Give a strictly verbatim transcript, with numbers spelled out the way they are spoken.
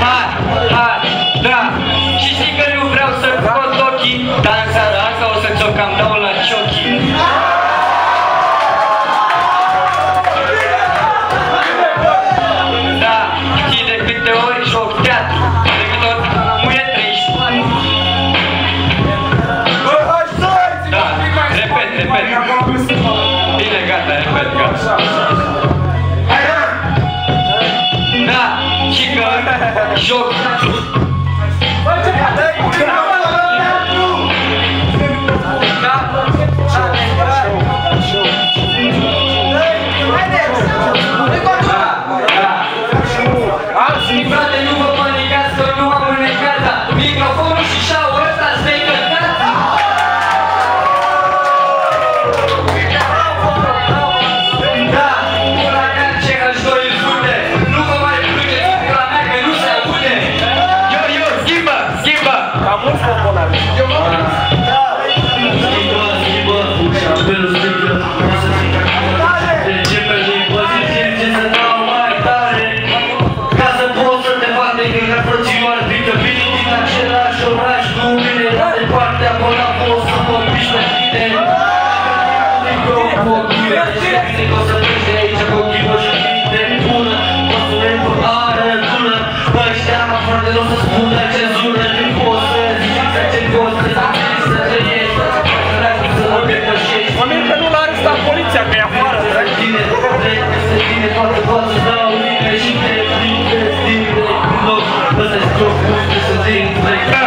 hai, hai, da. Și știi că nu vreau să scot ochii, dar în seara asta o să ți-o cam dau la Ciochi. Da, știi de câte ori joc teatru, de câte ori muie treizeci. Da, repet, repet. Bine, gata, repet, gata. Da, și că joc. Frate, nu vă panicați că nu am înecat, dar microfonul și șaua ăsta stă încărcat. Da, pula mea Cehaș doi îl fute. Nu vă mai plângeți pula mea că nu se aude. Yo, yo, schimbă, schimbă. Cam mulți componari. Schimbă, schimbă, și apelul strigă. Trece pe limbă, zice să dau mai tare. Ca să poți să te fac de că frățioară, fiindcă vine din același oraș cu mine, dar departe acolo a fost să mă piși pe tine. Bine că o să pleci de aici cu ochii și minte bună. Mă spune că are dună. Ăștia afară de nu să spună cenzură. Nu poți să zici să ce poți să zici să trăiești. Să mă depășești. Mă mir că nu l-a arestat poliția, că e afară. Tine, să tine toată poate să dau mine și te prinde, stile, în loc. Ăsta-i scopul să te întrec.